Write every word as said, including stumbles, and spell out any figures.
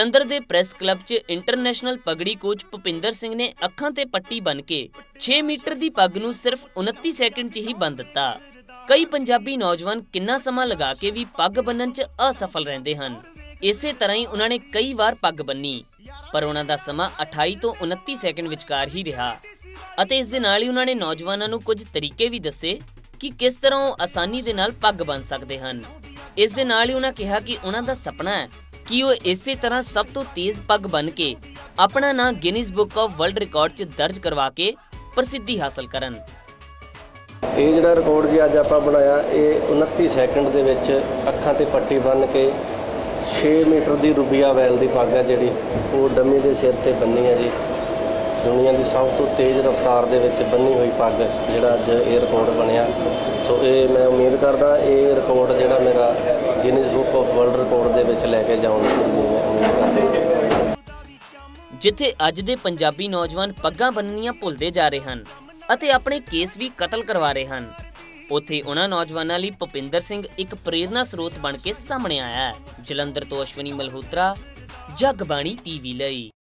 जलंधर के press club च international पगड़ी कोच भुपिंदर सिंह ने अखां ते पट्टी बन के छे मीटर की पग नूं सिर्फ उनती सैकेंड च ही बन दिता। कई पंजाबी नौजवान किन्ना समा लगा के भी पग बन्नण च असफल रहिंदे हन। इसे तरह ही उन्होंने कई बार पग बन्नी, पर उन्हां दा समा अठाई तो उनती सैकेंड विचकार ही रहा। अते इस दे नाल ही उन्होंने नौजवानों नूं कुछ तरीके भी दसे कि किस तरह वो आसानी दे नाल पग बन सकते हैं। इस दे नाल ही उन्होंने कहा कि उन्हां दा सपना है कि वो इस तरह सब तो तेज पग बन के अपना नाम Guinness book of world record च दर्ज करवा के प्रसिद्धि हासिल करन। ये जिहड़ा रिकॉर्ड जी अज आपां बनाया, ये उनती सैकेंड दे विच अखां ते पट्टी बन के छे मीटर की रूबिया वैल की पग है जिहड़ी वो डमी के सिर ते बन्नी है जी। दुनिया की सब तो तेज़ रफ्तार दे विच बन्नी हुई पग जिहड़ा अज ये रिकॉर्ड बनया। सो ये मैं उम्मीद करदा ये रिकॉर्ड जिहड़ा मेरा Guinness book of world record दे विच लैके जाउण दी उम्मीद करदा। जिथे अज दे पंजाबी नौजवान पग्गां बन्नणीਆਂ भुलदे जा रहे हैं ਅਤੇ अपने केस भी कतल करवा रहे हैं, ਉੱਥੇ उन्हां नौजवानों ਲਈ ਭੁਪਿੰਦਰ ਸਿੰਘ एक प्रेरणा स्रोत बन के सामने आया है। जलंधर तो अश्विनी मल्होत्रा, जगबाणी टीवी ਲਈ।